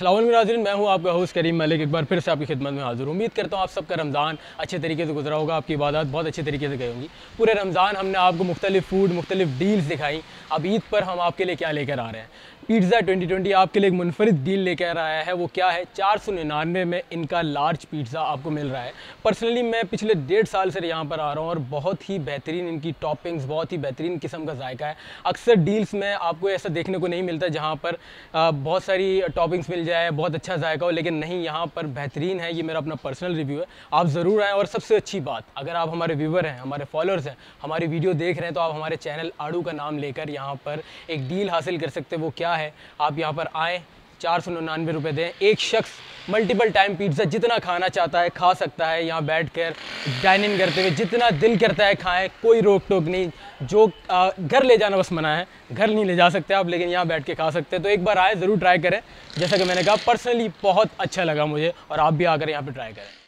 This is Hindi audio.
अस्सलाम वालेकुम नाज़रीन, मैं हूं आपका होस्ट करीम मलिक। एक बार फिर से आपकी खिदमत में हाज़िर हूं। उम्मीद करता हूं आप सबका रमज़ान अच्छे तरीके से गुजरा होगा, आपकी इबादत बहुत अच्छे तरीके से गई होंगी। पूरे रमज़ान हमने आपको मुख्तलिफ फूड, मुख्तलिफ डील्स दिखाई। अब ईद पर हम आपके लिए क्या लेकर आ रहे हैं। पिज़्ज़ा 2020 आपके लिए एक मुनफरिद डील लेकर आया है। वो क्या है, 499 में इनका लार्ज पिज़्ज़ा आपको मिल रहा है। पर्सनली मैं पिछले 1.5 साल से यहाँ पर आ रहा हूँ और बहुत ही बेहतरीन इनकी टॉपिंग्स, बहुत ही बेहतरीन किस्म का जायका है। अक्सर डील्स में आपको ऐसा देखने को नहीं मिलता जहाँ पर बहुत सारी टॉपिंग्स मिल जाए, बहुत अच्छा जायका हो, लेकिन नहीं, यहाँ पर बेहतरीन है। ये मेरा अपना पर्सनल रिव्यू है, आप ज़रूर आएँ। और सबसे अच्छी बात, अगर आप हमारे व्यूवर हैं, हमारे फॉलोअर्स हैं, हमारी वीडियो देख रहे हैं, तो आप हमारे चैनल आड़ू का नाम लेकर यहाँ पर एक डील हासिल कर सकते हैं। वो क्या है, आप यहाँ पर आएँ, 499 रुपये दें। एक शख्स मल्टीपल टाइम पिज़्ज़ा जितना खाना चाहता है खा सकता है। यहाँ बैठकर डाइनिंग करते हुए जितना दिल करता है खाएं, कोई रोक टोक नहीं। जो घर ले जाना बस मना है, घर नहीं ले जा सकते आप, लेकिन यहाँ बैठ के खा सकते हैं। तो एक बार आए, ज़रूर ट्राई करें। जैसा कि मैंने कहा, पर्सनली बहुत अच्छा लगा मुझे, और आप भी आकर यहाँ पर ट्राई करें।